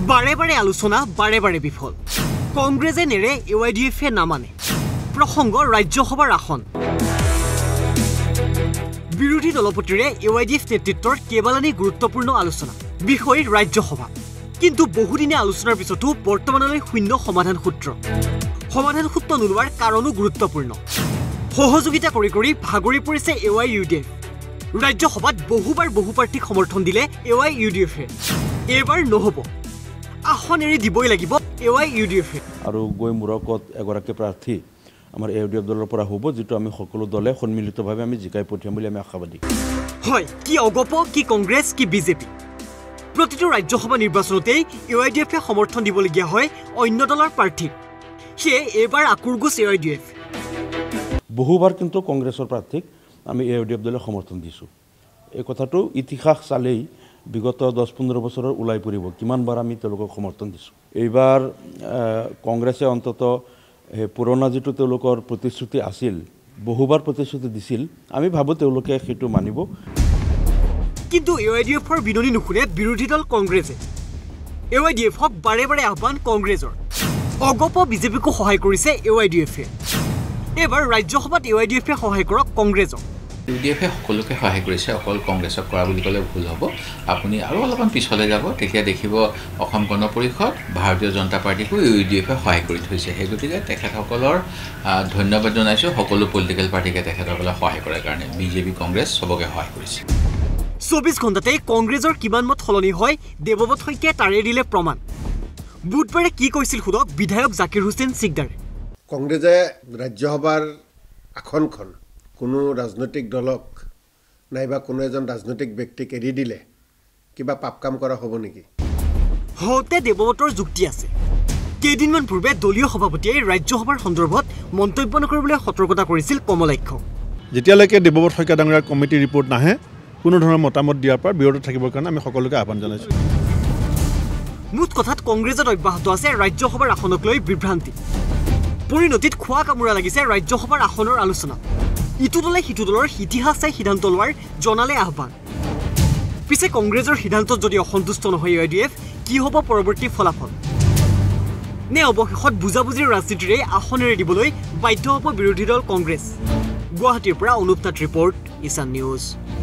বাৰে বাৰে আলোচনা বাৰে বাৰে বিফল কংগ্ৰেছে নেৰে AYDFে নামানে প্ৰসংগ ৰাজ্যসভাৰ আসন বিৰোধী দলপতিৰে AYDF নেতৃত্বৰ কেইবালানি গুৰুত্বপূৰ্ণ আলোচনা বিষয় ৰাজ্যসভা কিন্তু বহুদিনে আলোচনাৰ পিছতো বৰ্তমানলৈ শূন্য সমাধান সূত্ৰ নোলোৱাৰ কাৰণো গুৰুত্বপূৰ্ণ সহযোগিতা কৰি ভাগৰি পৰিছে AYUDF ৰাজ্যসভাত বহুবাৰ বহুপাৰ্থিক সমৰ্থন দিলে AYUDFে এবাৰ নহব আসন এৰি দিবই লাগিব AYUDFে আৰু গৈ মুৰকত এগৰাকী প্ৰাৰ্থী আমাৰ AYUDF দলৰ পৰা হ'ব যেটো আমি সকলো দলে সন্মিলিতভাৱে আমি জিকাই পঠিয়াম বুলি আমি আশাবাদী হয় কি অগপ কি কংগ্ৰেছ কি বিজেপি প্ৰতিটো ৰাজ্যসভা নিৰ্বাচনতেই AYDFে সমৰ্থন দিবলগীয়া হয় অন্য দলৰ প্ৰাৰ্থীক সেয়ে এবাৰ আকুৰগুছ AYDF বহুবাৰ কিন্তু কংগ্ৰেছৰ প্ৰাৰ্থীক আমি AYDF দলে সমৰ্থন দিছো এই কথাটো ইতিহাস চালেই বিগত 10-15 বছৰৰ উলাই পৰিব কিমানবাৰ আমি তেওঁলোকক সমৰ্থন দিছো এইবাৰ কংগ্ৰেছে অন্তত পুৰণা যেটো তেওঁলোকৰ প্ৰতিশ্ৰুতি আছিল বহুবাৰ প্ৰতিশ্ৰুতি দিছিল আমি ভাবো তেওঁলোকে সেইটো মানিব কিন্তু AYDFৰ বিননি নুশুনে বিৰোধী দল কংগ্ৰেছে AYDFক বাৰে বাৰে আহ্বান কংগ্ৰেছৰ অগপ বিজেপিকো সহায় কৰিছে AYDFে এবাৰ ৰাজ্যসভাত AYDFে সহায় কৰক কংগ্ৰেছক UDFে সকলোকে সহায় কৰিছে অকল কংগ্ৰেছক কৰা বুলি ক'লে ভুল হ'ব আপুনি আৰু অলপমান পিছলৈ যাব তেতিয়া দেখিব অসম গণ পৰিষদ ভাৰতীয় জনতা পাৰ্টিকো UDFে সহায় কৰি থৈছে সেই গতিকে তেখেতসকলৰ ধন্যবাদ জনাইছো সকলো পলিটিকেল পাৰ্টিকে তেখেতসকলক সহায় কৰাৰ কাৰণে বিজেপি কংগ্ৰেছ সবকে সহায় কৰিছে 24 ঘণ্টাতে কংগ্ৰেছৰ কিমান মত সলনি হয় দেৱবত শইকীয়াই তাৰে দিলে প্ৰমাণ বুধবাৰে কি কৈছিল খুদক বিধায়ক জাকিৰ হুছেইন সিকদাৰে কংগ্ৰেছে ৰাজ্যসভাৰ আসনখন কোনো ৰাজনৈতিক দলক নাইবা কোনো এজন ৰাজনৈতিক ব্যক্তিক এৰি দিলে কিবা পাপ কাম কৰা হ'ব নেকি হতে দেৱবতৰ যুক্তি আছে কেইদিনমান পূৰ্বে দলীয় সভাপতিয়ে ৰাজ্যসভাৰ সন্দৰ্ভত মন্তব্য নকৰিবলৈ সতৰ্কতা কৰিছিল কমলাক্ষ যেতিয়ালৈকে দেৱবত শইকীয়া ডাঙৰীয়াৰ কমিটি ৰিপৰ্ট নাহে কোনো ধৰণৰ মতামত দিয়াৰ পৰা বিৰত থাকিবৰ কাৰণে আমি সকলোকে আহ্বান জনাইছো মুঠ কথাত কংগ্ৰেছত অব্যাহত আছে ৰাজ্যসভাৰ আসনক লৈ বিভ্ৰান্তি পৰিণতিত খোৱা কামোৰা লাগিছে ৰাজ্যসভাৰ আসনৰ আলোচনা ইটো দলে সিটো দলৰ ইতিহাস চাই সিদ্ধান্ত লোৱাৰ জনালে আহ্বান পিছে কংগ্ৰেছৰ সিদ্ধান্তত যদি অসন্তুষ্ট নহয় AYDF কি হ'ব পৰৱৰ্তী ফলাফল নে অৱশেষত বুজাবুজিৰ ৰাজনীতিৰে আসন এৰি দিবলৈ বাধ্য হ'ব বিৰোধী দল কংগ্ৰেছ গুৱাহাটীৰ পৰা অনুপ তাঁত ৰিপৰ্ট ইশান নিউজ